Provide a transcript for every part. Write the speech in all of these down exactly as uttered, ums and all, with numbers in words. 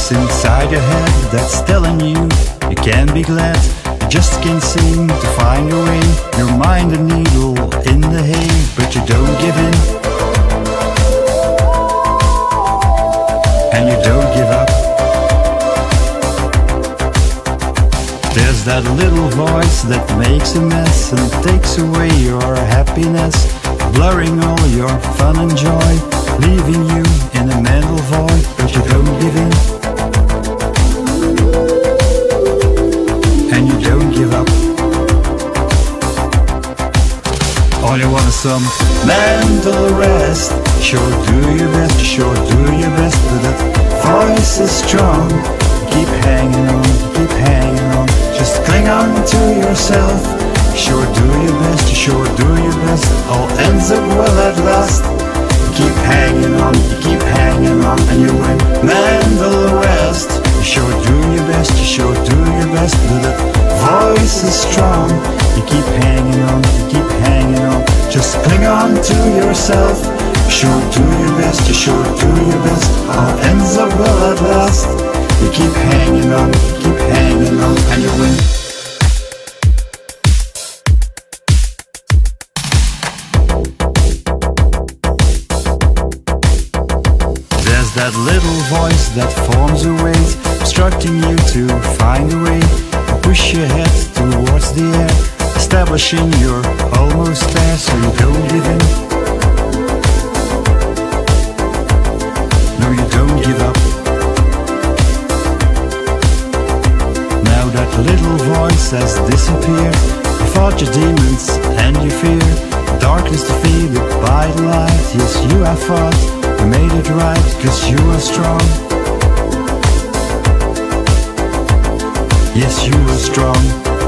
voice inside your head that's telling you you can't be glad. You just can't seem to find a way. Your mind a needle in the hay, but you don't give in, and you don't give up. There's that little voice that makes a mess and takes away your happiness, blurring all your fun and joy, leaving you in a mental void, but you don't give in, and you don't give up. All you want is some mental rest. Sure do your best, sure do your best, but that voice is strong. Keep hanging on, keep hanging on, just cling on to yourself. Sure do your best, sure do your best, all ends up well at last. Keep hanging on, you keep hanging on, and you win mental rest. You sure do your best, you sure do your best, but that voice is strong. You keep hanging on, you keep hanging on, just cling on to yourself. Sure do your best, you sure do your best, all ends up well at last. You keep hanging on, you keep hanging on, and you win. There's that little voice that forms a weight, obstructing you to find a way, push your head towards the air, establishing you're almost there, so you don't give in, no you don't give up. Now that little voice has disappeared, you fought your demons and your fear, darkness defeated by the light. Yes, you have fought, you made it right, cause you are strong. Yes, you were strong.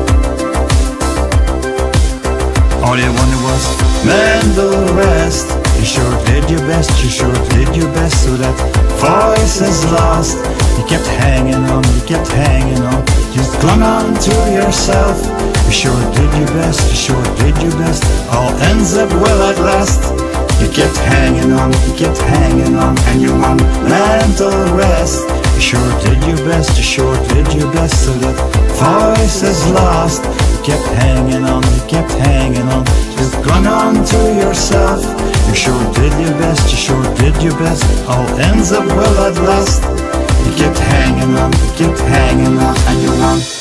All you wanted was mental rest. You sure did your best, you sure did your best, so that voice is lost. You kept hanging on, you kept hanging on, you clung on to yourself. You sure did your best, you sure did your best, all ends up well at last. You kept hanging on, you kept hanging on, and you won mental rest. You sure did your best, you sure did your best, so that voice is lost. You kept hanging on, you kept hanging on, just clung on to yourself. You sure did your best, you sure did your best, all ends up well at last. You kept hanging on, you kept hanging on, and you won